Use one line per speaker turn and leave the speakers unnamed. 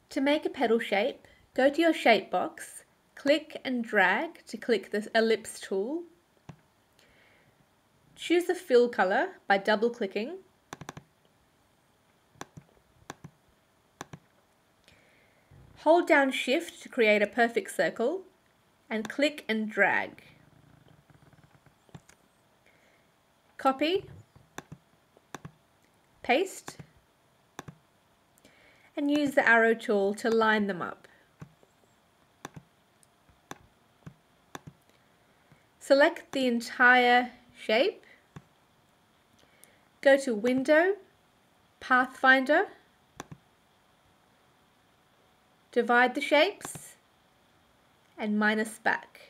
To make a petal shape, go to your shape box, click and drag to click the ellipse tool. Choose the fill color by double clicking. Hold down Shift to create a perfect circle and click and drag. Copy, paste, and use the arrow tool to line them up. Select the entire shape, go to Window, Pathfinder, divide the shapes, and minus back.